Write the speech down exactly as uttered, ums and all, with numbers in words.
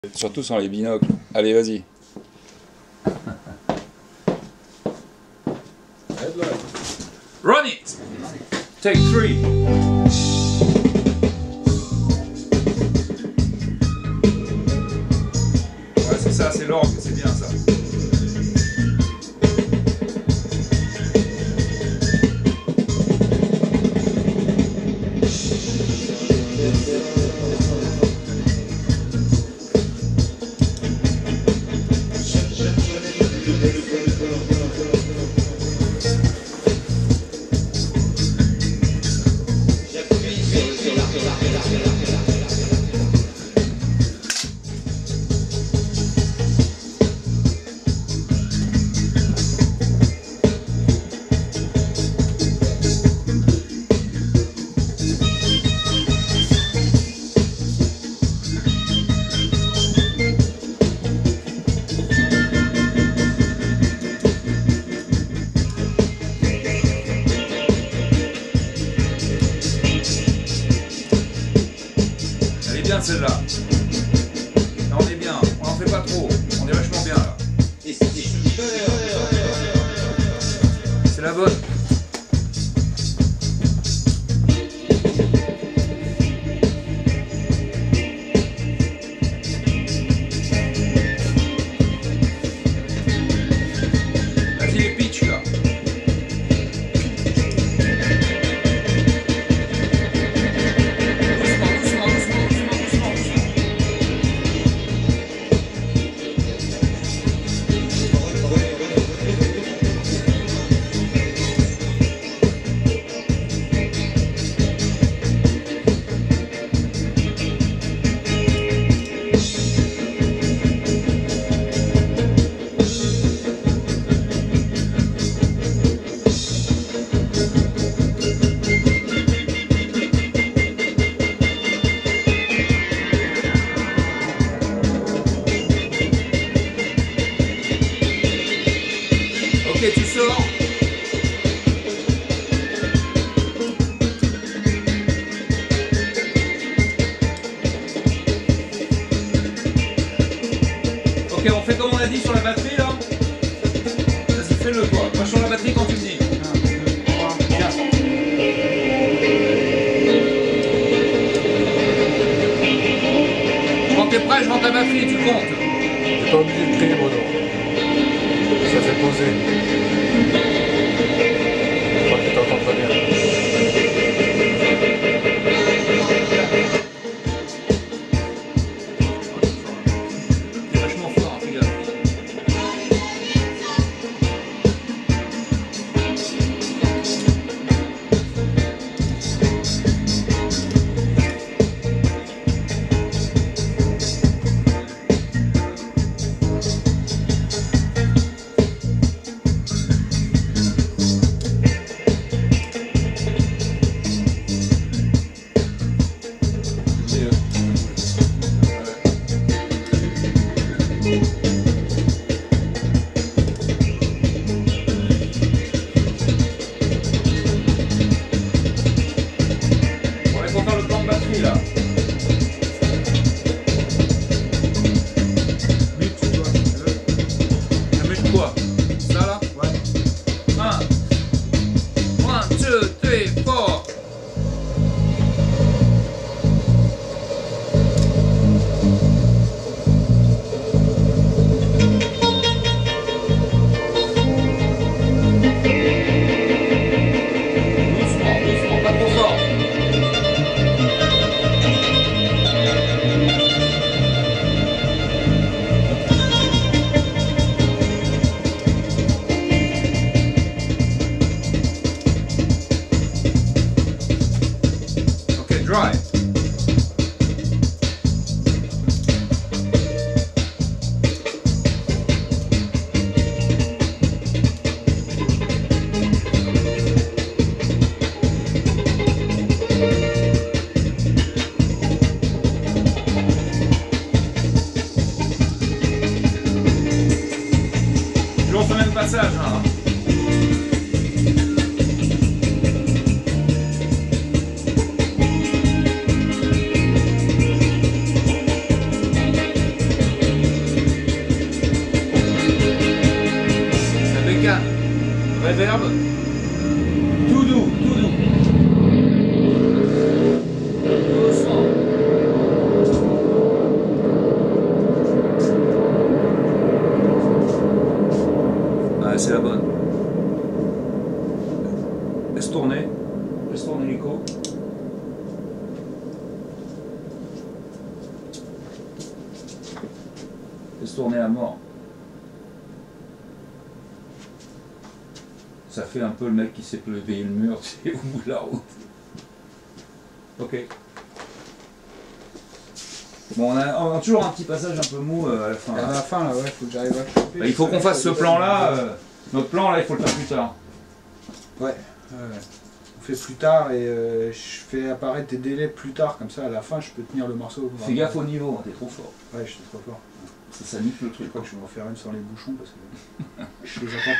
Surtout sans les binocles. Allez, vas-y. Run it! Take three. Ouais, c'est ça, c'est l'orgue, c'est bien ça. Celle-là. Là on est bien, on en fait pas trop, on est vachement bien là. C'est la bonne. Vas-y les pitchs là. Ok, tu sors. Ok, on fait comme on a dit sur la batterie là. Vas-y, fais-le toi. Moi sur la batterie quand tu me dis. un, deux, trois, quatre. Quand t'es prêt, je rentre la batterie, tu comptes. T'es pas obligé de crier, Bruno. Ça fait poser. Je crois que tu t'entends très bien. C'est vachement fort, fais gaffe. Là. Mute toi, si tu veux. Ça mute quoi? Ça là? Ouais. un, deux, trois. Doucement, doucement, pas trop fort. Dry. Toujours ce même passage, hein. Réverb. Tout doux, tout doux. Doucement. Ah, c'est la bonne. Laisse tourner. Laisse tourner l'écho. Laisse tourner à mort. Ça fait un peu le mec qui s'est payer le mur, tu sais, au bout de la route. Ok. Bon, on a, on a toujours un petit passage un peu mou euh, à la fin. À la fin, là, ouais, faut que j'arrive à choper. Bah, il faut qu'on fasse ce plan-là. Euh, notre plan, là, il faut le faire plus tard. Ouais, ouais, ouais. On fait plus tard et euh, je fais apparaître des délais plus tard, comme ça à la fin je peux tenir le morceau. Fais gaffe au niveau, hein, t'es trop fort. Ouais, je suis trop fort. Ça, ça nique le truc. Je crois que je vais en faire une sur les bouchons parce que je les entends.